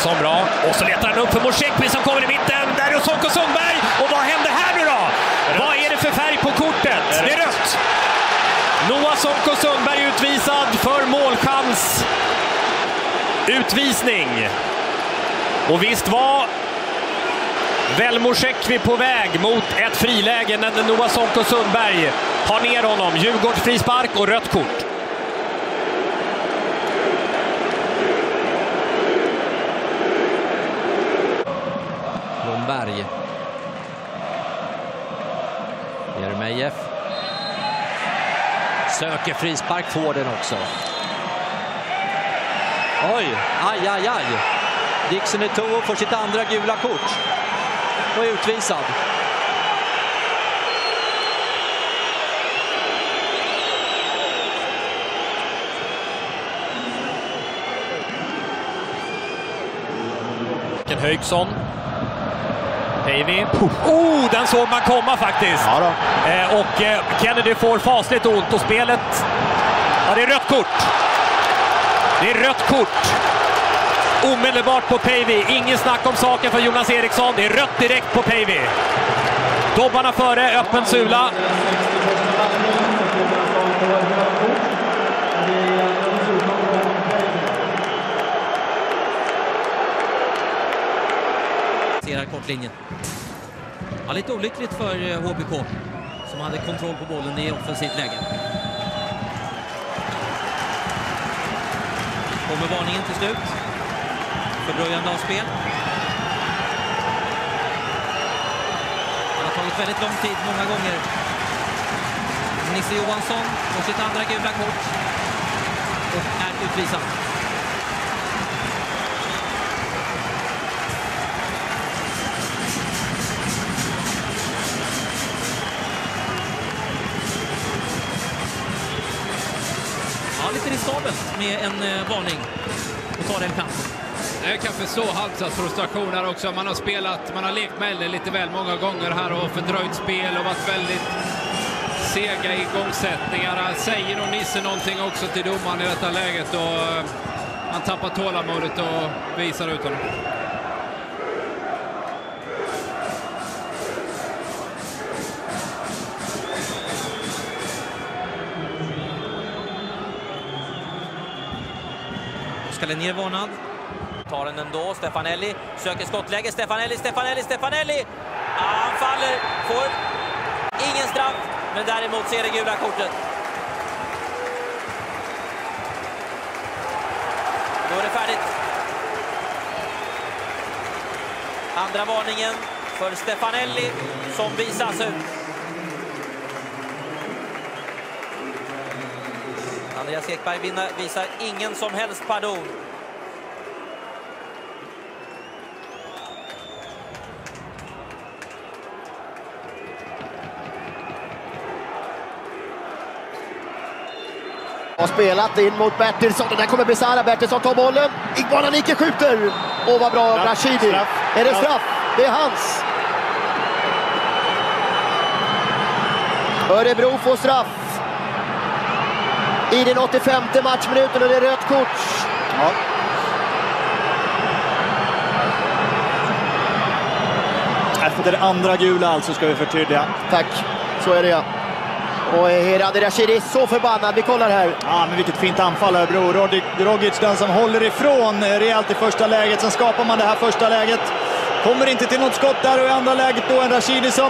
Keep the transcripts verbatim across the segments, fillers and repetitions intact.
Johansson bra. Och så letar han upp för Mosekvi som kommer i mitten. Där är Sonko Sundberg. Och vad händer här nu då? Rött. Vad är det för färg på kortet? Rött. Det är rött. Noah Sonko Sundberg utvisad för målchans. Utvisning. Och visst var väl Mosekvi på väg mot ett friläge när Noah Sonko Sundberg har ner honom. Djurgårds frispark och rött kort. Blomberg. Jeremejeff. Söker frispark, får den också. Oj, aj, aj, aj. Dixon Eto'o får sitt andra gula kort. Och är utvisad. Höjksson. Päivi. Oh, den såg man komma faktiskt. Ja då. Eh, och eh, Kennedy får fasligt ont och spelet... Ja, det är rött kort. Det är rött kort. Omedelbart på Päivi. Ingen snack om saken för Jonas Eriksson. Det är rött direkt på Päivi. Dobbarna före, öppen sula. Kortlinjen. Ja, lite olyckligt för H B K som hade kontroll på bollen i offensivt läge. Kommer varningen till slut. Fördröjande av spel. Det har tagit väldigt lång tid många gånger. Nisse Johansson får sitt andra gula kort och är utvisad. Ja, lite riskabelt med en eh, varning och ta den kampen. Jag kan förstå Halmstads frustration här också. Man har spelat, man har lekt med det lite väl många gånger här och fördröjt spel och varit väldigt sega i igångsättningarna. Säger nog Nisse någonting också till domaren i detta läget och uh, han tappar tålamodet och visar ut honom. Ska Linnér varnad. Tar den ändå. Stefanelli söker skottläge. Stefanelli, Stefanelli, Stefanelli. Ah, han faller. Får ingen straff. Men däremot ser det gula kortet. Då är det färdigt. Andra varningen för Stefanelli som visas ut. Andreas Ekberg visar ingen som helst pardon. Har spelat in mot Bertilsson. Den där kommer Besara. Bertilsson tar bollen. Igboana Nike skjuter. Åh, vad bra. Straff. Rashidi. Straff. Är det straff? Det är hans. Örebro får straff. I den åttiofemte matchminuten och det är rött kort. Ja. Efter andra gula alltså ska vi förtydliga. Tack, så är det ja. Och Herad Rashidi är så förbannad. Vi kollar här. Ja, men vilket fint anfall här, bro. Rogic, den som håller ifrån rejält i första läget. Sen skapar man det här första läget. Kommer inte till något skott där och i andra läget då en Rashidi som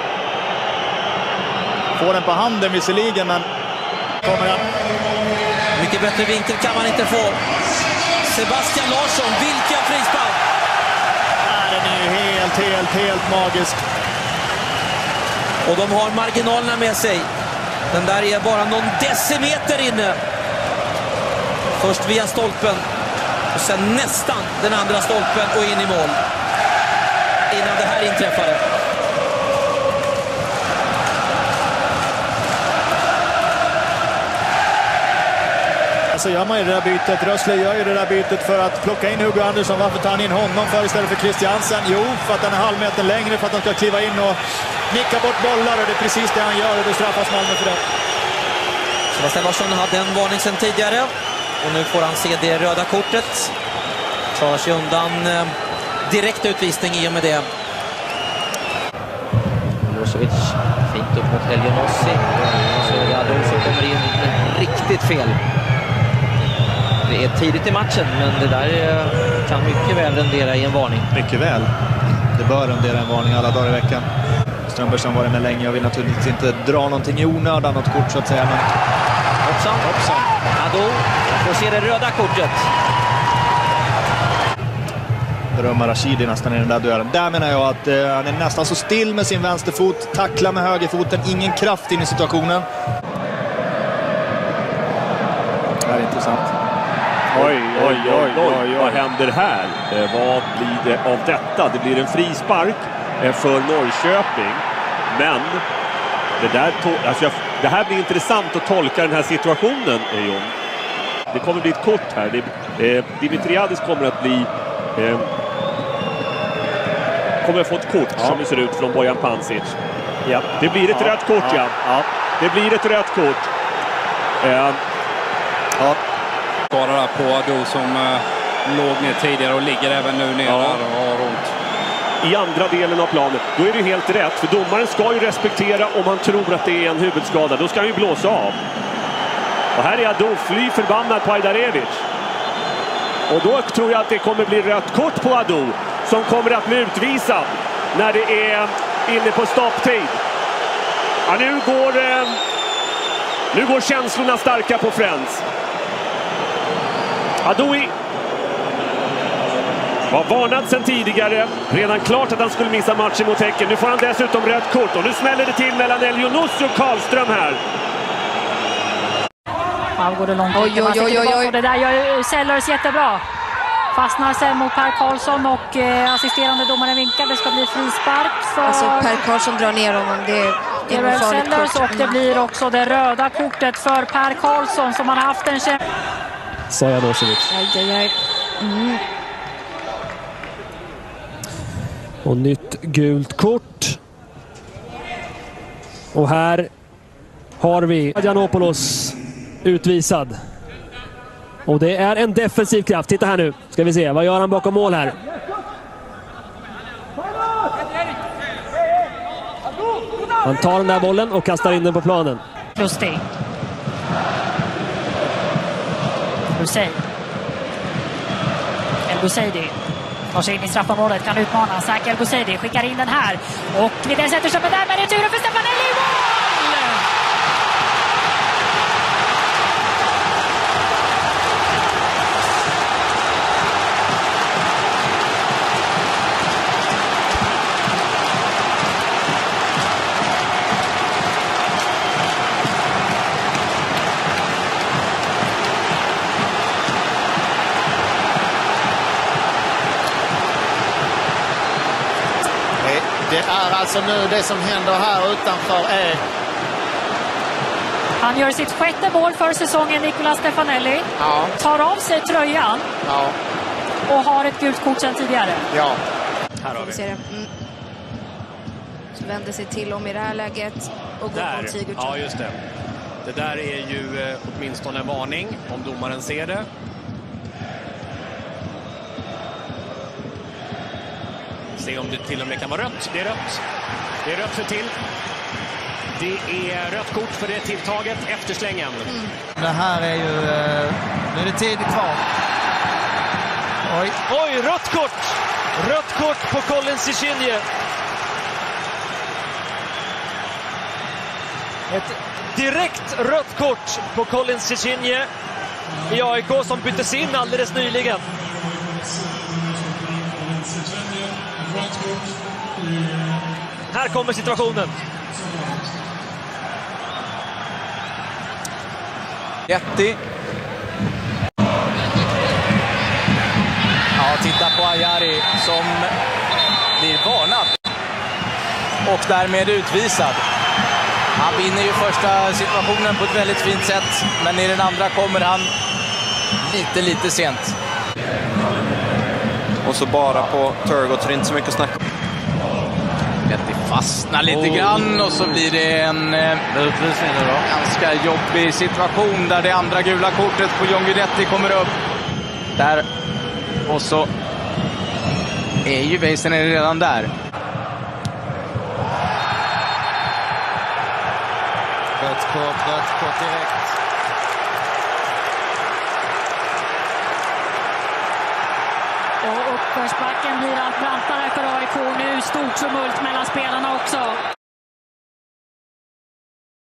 får den på handen visserligen, men kommer den. Mycket bättre vinkel kan man inte få. Sebastian Larsson, vilken frispark! Ja, den är ju helt, helt, helt magisk. Och de har marginalerna med sig. Den där är bara någon decimeter inne. Först via stolpen. Och sen nästan den andra stolpen och in i mål. Innan det här inträffade. Så gör man ju det där bytet. Rössle gör ju det där bytet för att plocka in Hugo Andersson. Varför tar han in honom för istället för Christiansen? Jo, för att han är halvmeter längre, för att han ska kliva in och nicka bort bollar. Och det är precis det han gör och då straffas Malmö för det. Sebastian Larsson hade en varning sedan tidigare. Och nu får han se det röda kortet. Klarar sig undan eh, direkt utvisning i och med det. Milosevic fint upp mot Elionossi. Så är det Ado som kommer in riktigt fel. Det är tidigt i matchen, men det där kan mycket väl rendera i en varning. Mycket väl. Det bör rendera en varning alla dagar i veckan. Strömberg som varit med länge och vill naturligtvis inte dra någonting i onödan, något kort så att säga. Men... Hoppsan, hoppsan. Ado får se det röda kortet. Berömmar Rashidi nästan i den där duellen. Där menar jag att eh, han är nästan så still med sin vänsterfot. Tacklar med högerfoten. Ingen kraft in i situationen. Det här är intressant. Oj, oj, oj, oj, oj. Vad händer här? Eh, vad blir det av detta? Det blir en frispark eh, för Norrköping. Men det, där to- alltså jag, det här blir intressant att tolka den här situationen, eh, Jon. Det kommer bli ett kort här. Det, eh, Dimitriadis kommer att bli... Eh, kommer att få ett kort, ja, som det ser ut från Bojan Pancic. Ja. Det blir ett ja. rött kort, ja. ja. Det blir ett rött kort. Eh, ja. Bara på Ado som eh, låg ner tidigare och ligger även nu ner ja. där och har ont. I andra delen av planen. Då är det helt rätt. För domaren ska ju respektera om han tror att det är en huvudskada. Då ska han ju blåsa av. Och här är Ado fly förbannad på Ajdarevic. Och då tror jag att det kommer bli rött kort på Ado. Som kommer att bli utvisad när det är inne på stopptid. Ja, nu går, eh, nu går känslorna starka på Friends. Adoui var varnad sedan tidigare. Redan klart att han skulle missa matchen mot Häcken. Nu får han dessutom rött kort. Och nu smäller det till mellan Elionossi och Karlström här. Ja, går det långt. Oj, oj, oj, oj, oj. Det där gör Sellers jättebra. Fastnar sen mot Per Karlsson och eh, assisterande domaren vinkar. Det ska bli frispark för... Alltså Per Karlsson drar ner honom. Det är, det är en farligt Sellers kort. Och det blir också det röda kortet för Per Karlsson som har haft en kämpe. Sa Nosevic. Aj, aj, aj. Mm. Och nytt gult kort. Och här har vi Giannopoulos utvisad. Och det är en defensiv kraft. Titta här nu. Ska vi se. Vad gör han bakom mål här? Han tar den där bollen och kastar in den på planen. Lustig. Hussein. El Bouzidi tar sig in i straffområdet, kan utmana. Zaki El Bouzidi skickar in den här. Och Videll sätter sig på där med returen för Stefanelli. Mål! Det är alltså nu det som händer här utanför är... Han gör sitt sjätte mål för säsongen, Nicola Stefanelli. Ja. Tar av sig tröjan. Ja. Och har ett gult kort sedan tidigare. Ja. Här har vi. vi mm. Så vänder sig till om i det här läget och går mot Sigurdsson. Ja, just det. Det där är ju eh, åtminstone en varning om domaren ser det. Se om det till och med kan vara rött. Det är rött. Det är rött för till. Det är rött kort för det tilltaget efter slängen. Mm. Det här är ju... Nu är det tid kvar. Oj. Oj, rött kort! Rött kort på Colin Cicinje. Ett direkt rött kort på Colin Cicinje i A I K som byttes in alldeles nyligen. Här kommer situationen. Jätti. Ja, titta på Ajari som blir varnad. Och därmed utvisad. Han vinner ju första situationen på ett väldigt fint sätt. Men i den andra kommer han lite, lite sent. Och så bara på Turgott, så det är inte så mycket att snacka om. Jätti fastnar lite oh. grann och så blir det en eh, ganska jobbig situation där det andra gula kortet på John Guidetti kommer upp. Där Och så är ju Väisänen redan där. Rött kort, rött kort direkt. Och uppförsbacken blir allt brantare för A I K. Nu stort tumult mellan spelarna också.